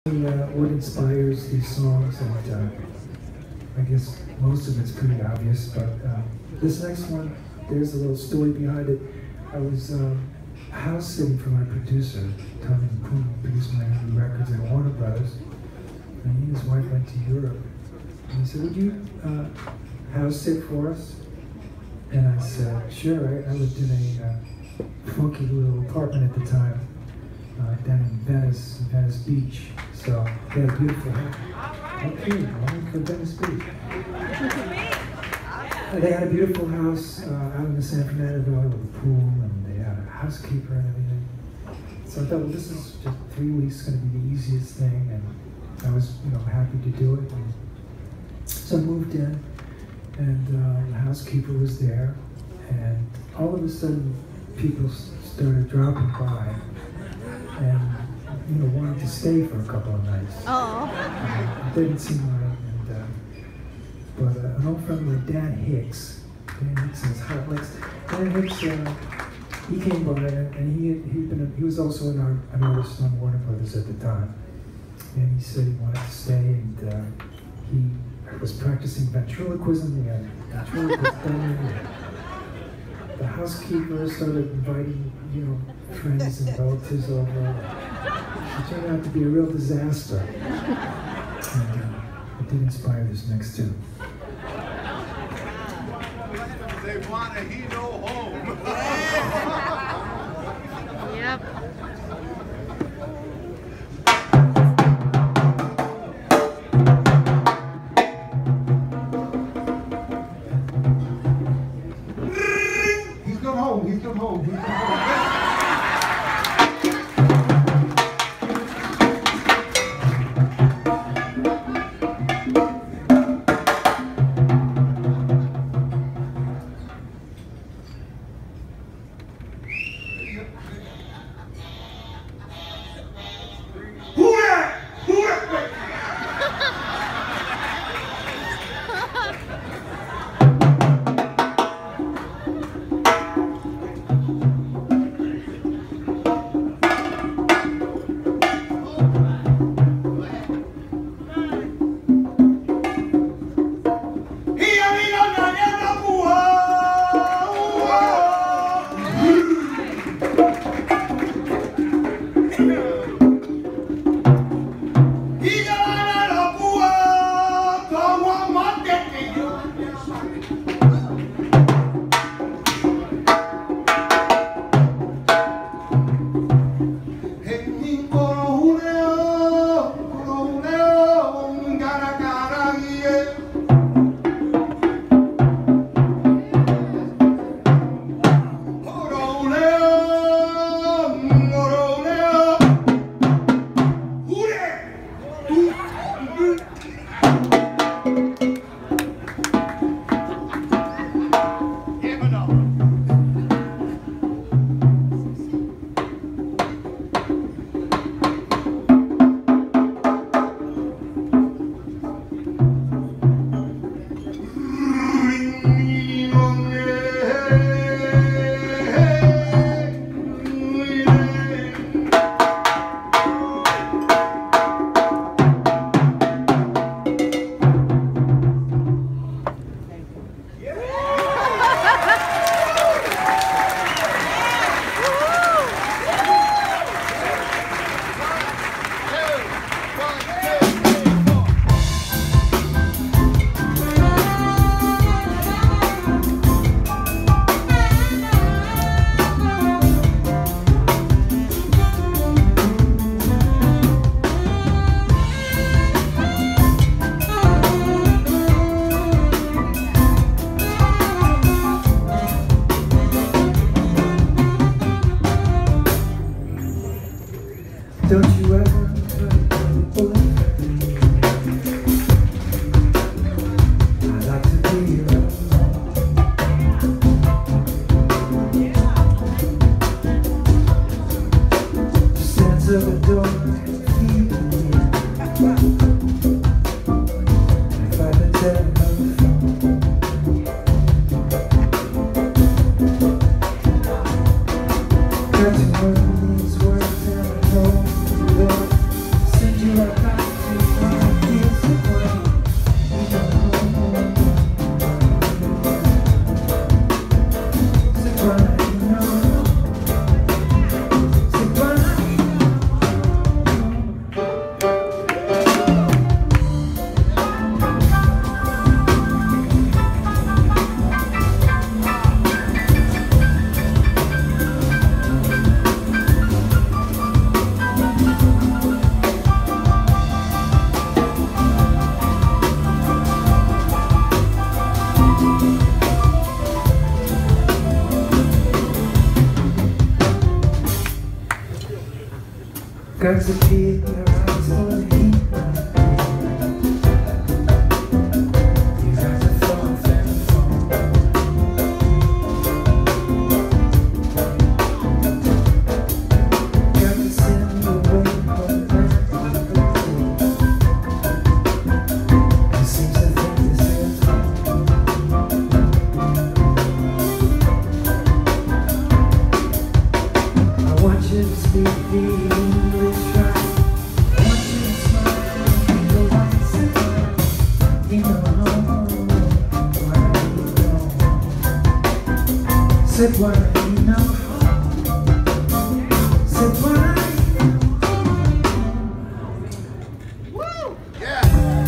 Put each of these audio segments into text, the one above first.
What inspires these songs, and I guess most of it's pretty obvious, but this next one, there's a little story behind it. I was house sitting for my producer, Tommy Poon, who produced my early records at Warner Brothers, and he and his wife went to Europe. And he said, "Would you house sit for us?" And I said, "Sure." I lived in a funky little apartment at the time, down in Venice Beach. So they had a beautiful house. Okay, I'm from Venice Beach. They had a beautiful house out in the San Fernando Valley with a pool, and they had a housekeeper and everything. So I thought, well, this is just 3 weeks going to be the easiest thing, and I was, happy to do it. And so I moved in, and the housekeeper was there, and all of a sudden, people started dropping by, and wanted to stay for a couple of nights. Oh. It didn't seem right, but an old friend of mine, Dan Hicks and his Hot Licks. Dan Hicks, he came by, and he was also an artist on Warner Brothers at the time. And he said he wanted to stay, and he was practicing ventriloquism. He had ventriloquist done. The housekeeper started inviting, friends and relatives over. It turned out to be a real disaster. And it did inspire this next tune. They Bwana He No Home. Yep. He's come home. He's come home. He's come home. As a kid, your eyes full of heat. You got the thought and the phone. Got to send you away from that. It seems to think this is I want you to speak the English right. I want you to smile and the lights and you know Bwana He No Home. Said Bwana He No Home. Said Bwana He No Home. Woo! Yeah!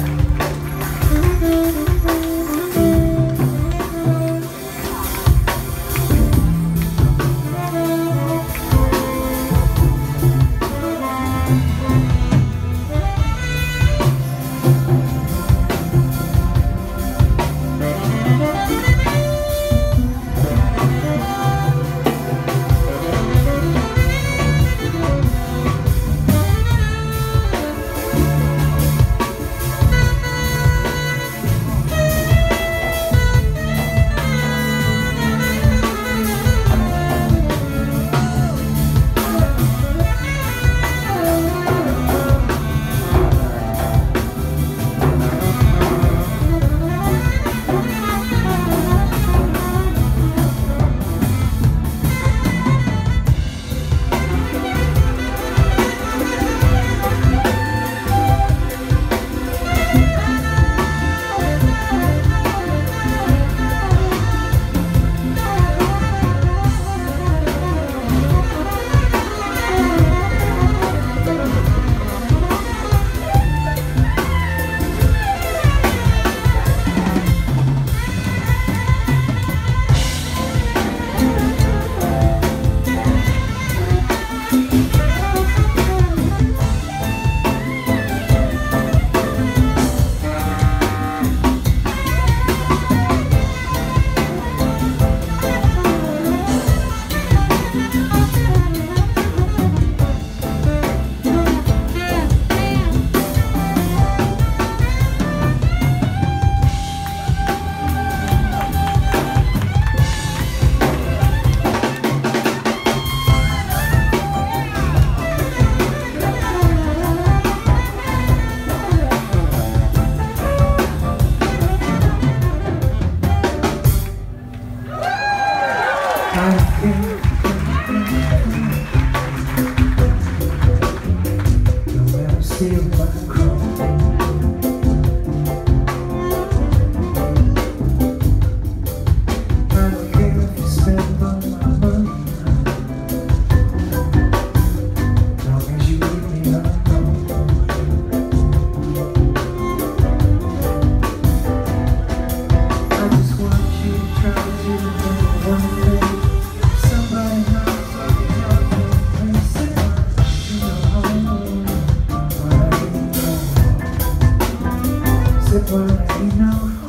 You'll never steal my crown. I don't care if you spend all my money, long as you leave me alone. I just want you to try to do one thing. Somebody knows what you're doing. Say Bwana He No Home. Bwana He No Home. Say Bwana He No Home.